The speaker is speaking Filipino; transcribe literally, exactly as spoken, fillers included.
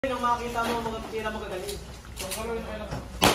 Yung makita mo mga tira mo kagaling. Yung karoon ay